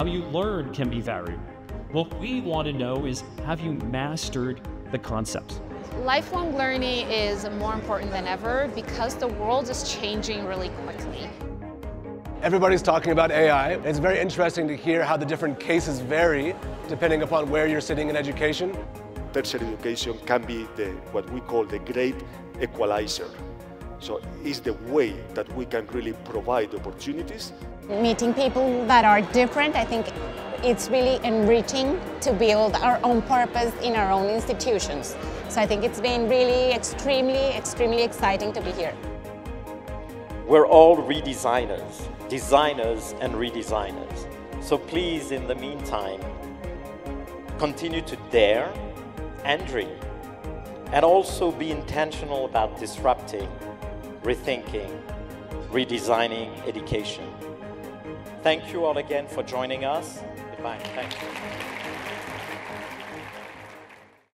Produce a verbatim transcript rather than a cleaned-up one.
how you learn can be varied. What we want to know is, have you mastered the concepts? Lifelong learning is more important than ever because the world is changing really quickly. Everybody's talking about A I. It's very interesting to hear how the different cases vary depending upon where you're sitting in education. Tertiary education can be the, what we call the great equalizer. So it's the way that we can really provide opportunities. Meeting people that are different, I think it's really enriching to build our own purpose in our own institutions. So I think it's been really extremely, extremely exciting to be here. We're all redesigners, designers and redesigners. So please, in the meantime, continue to dare and dream, and also be intentional about disrupting, rethinking, redesigning education. Thank you all again for joining us. Goodbye. Thank you.